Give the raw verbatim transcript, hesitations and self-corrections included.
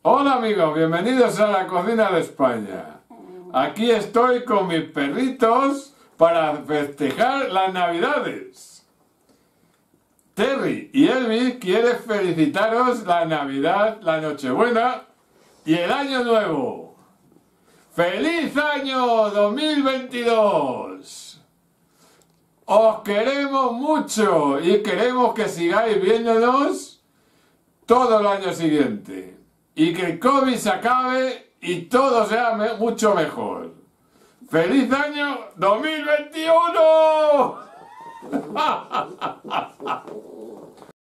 Hola amigos, bienvenidos a la cocina de España. Aquí estoy con mis perritos para festejar las navidades. Terry y Elvis quieren felicitaros la Navidad, la Nochebuena y el Año Nuevo. ¡Feliz año dos mil veintidós! Os queremos mucho y queremos que sigáis viéndonos todo el año siguiente. Y que el COVID se acabe y todo sea me- mucho mejor. ¡Feliz año dos mil veintiuno!